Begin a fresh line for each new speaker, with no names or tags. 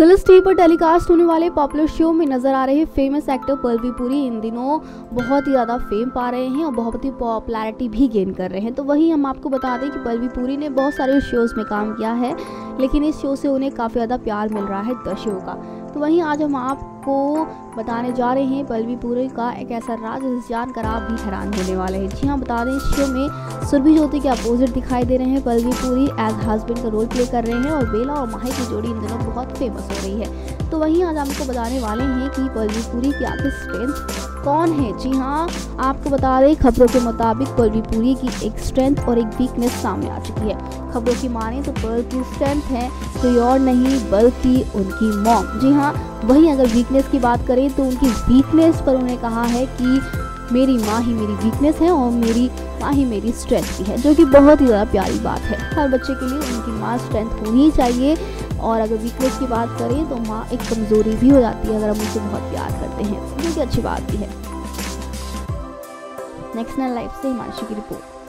Colors TV पर telecast होने वाले पॉपुलर शो में नजर आ रहे फेमस एक्टर पल्लवी पुरी इन दिनों बहुत ही ज़्यादा फेम पा रहे हैं और बहुत ही पॉपुलैरिटी भी गेन कर रहे हैं। तो वहीं हम आपको बता दें कि पल्लवी पुरी ने बहुत सारे शोज़ में काम किया है, लेकिन इस शो से उन्हें काफ़ी ज़्यादा प्यार मिल रहा है दर्शकों का। तो वहीं आज हम आपको बताने जा रहे हैं पल्लवी पुरी का एक ऐसा राज जिसे जानकर आप भी हैरान होने वाले हैं। जी हाँ, बता दें इस शो में सुरभि ज्योति के अपोजिट दिखाई दे रहे हैं पल्लवी पुरी एज हस्बैंड का रोल प्ले कर रहे हैं और बेला और माही की जोड़ी इन दिनों बहुत फेमस हो रही है। तो वहीं आज आपको बताने वाले हैं कि पल्लवी पुरी की आखिर स्ट्रेंथ कौन है। जी हाँ, आपको बता दें खबरों के मुताबिक पल्लवी पुरी की एक स्ट्रेंथ और एक वीकनेस सामने आ चुकी है। खबरों की माने तो पल्लवी की स्ट्रेंथ है कोई और नहीं बल्कि उनकी मॉम। जी हाँ, वहीं अगर वीकनेस की बात करें तो उनकी वीकनेस पर उन्हें कहा है कि मेरी माँ ही मेरी वीकनेस है और मेरी माँ ही मेरी स्ट्रेंथ भी है, जो कि बहुत ही ज़्यादा प्यारी बात है। हर बच्चे के लिए उनकी माँ स्ट्रेंथ होनी ही चाहिए। और अगर वीकनेस की बात करें तो माँ एक कमज़ोरी भी हो जाती है अगर हम उनसे बहुत प्यार करते हैं, जो कि अच्छी बात भी है। नेक्स्ट लाइफ से हिमांशु की रिपोर्ट।